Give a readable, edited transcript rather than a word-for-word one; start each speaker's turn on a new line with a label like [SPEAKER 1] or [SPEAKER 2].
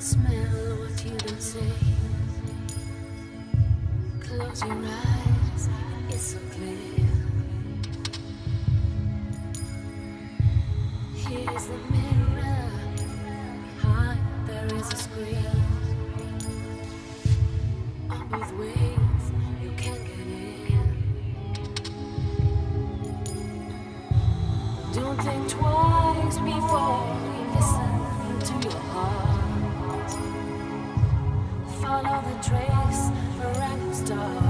[SPEAKER 1] Smell what you don't say. Close your eyes, it's so clear. Here's the mirror. Behind there is a screen. On both ways, you can't get in. Don't think twice before you listen to your heart. Follow the trace for random stars.